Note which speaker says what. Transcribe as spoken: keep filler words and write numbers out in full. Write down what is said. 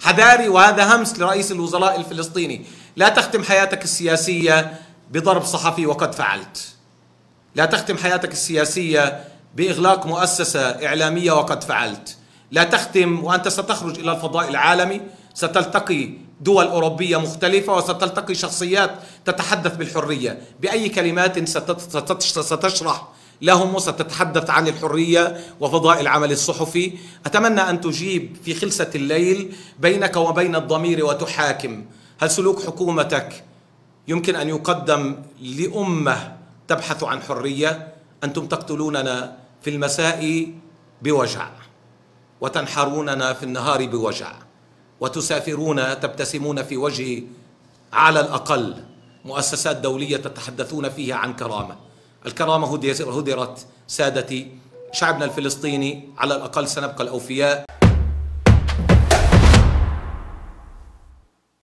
Speaker 1: حذاري، وهذا همس لرئيس الوزراء الفلسطيني: لا تختم حياتك السياسية بضرب صحفي وقد فعلت. لا تختم حياتك السياسية بإغلاق مؤسسة إعلامية وقد فعلت. لا تختم وأنت ستخرج إلى الفضاء العالمي، ستلتقي دول أوروبية مختلفة وستلتقي شخصيات تتحدث بالحرية. بأي كلمات ستشرح لهم وستتحدث عن الحرية وفضاء العمل الصحفي؟ أتمنى أن تجيب في خلسة الليل بينك وبين الضمير وتحاكم: هل سلوك حكومتك يمكن أن يقدم لأمة تبحث عن حرية؟ أنتم تقتلوننا في المساء بوجع، وتنحروننا في النهار بوجع، وتسافرون تبتسمون في وجهي. على الأقل مؤسسات دولية تتحدثون فيها عن كرامة. الكرامة هدرت سادتي. شعبنا الفلسطيني على الأقل سنبقى الأوفياء.